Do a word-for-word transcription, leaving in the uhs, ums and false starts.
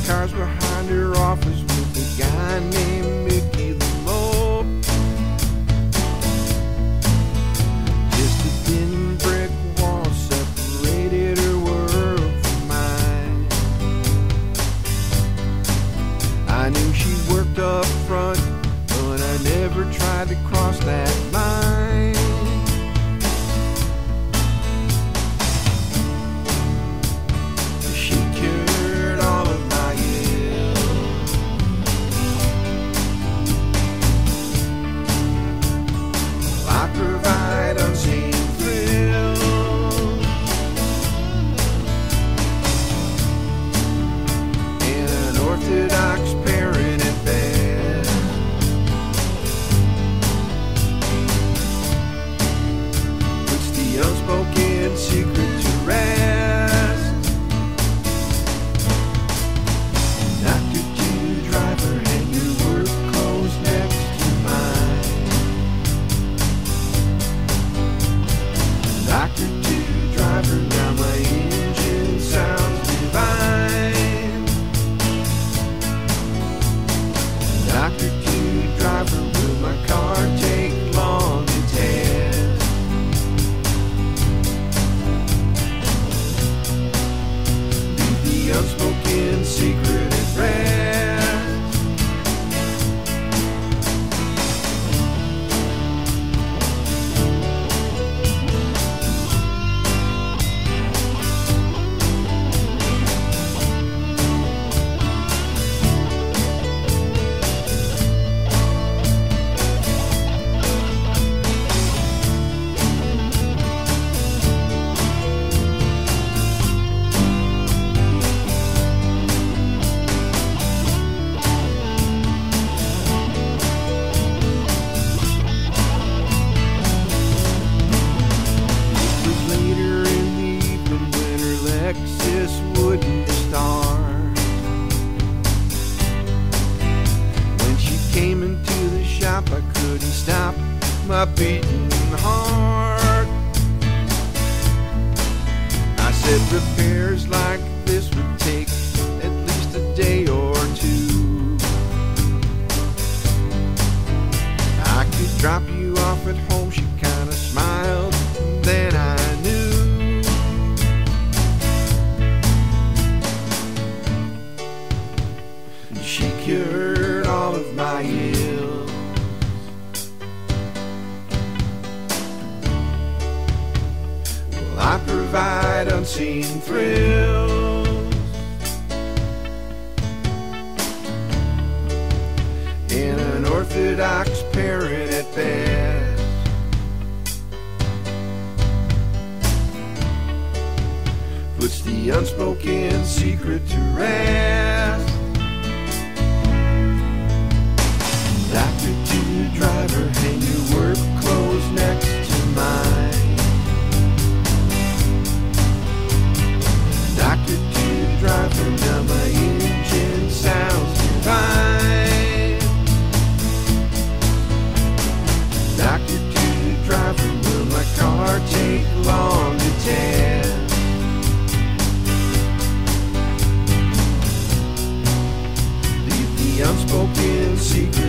cars behind her office with a guy named Mickey Lamo. Just a thin brick wall separated her world from mine. I knew she worked up front, but I never tried to cross that line. She cured all of my ills. I provide unseen thrills and an orthodox parent at best. Puts the unspoken secret to rest. Doctor Two driver, hang your work clothes next to mine. Doctor Two driver, now my engine sounds divine. Doctor Two driver, will my car take long to test? Leave the unspoken secret at rest. It was later in the evening when her Lexus wouldn't start. When she came into the shop, I couldn't stop my beating heart. I said repairs like this would take at least a day or two. I could drop you off at home. She kinda smiled, and then I knew. She cured all of my ills. Well, I provide unseen thrills and an orthodox parent at best. Puts the unspoken secret to rest. Doctor Two driver, hang your work clothes next to mine. Doctor Two driver, now my engine sounds divine. Doctor Two driver, will my car take long to test? Leave the unspoken secret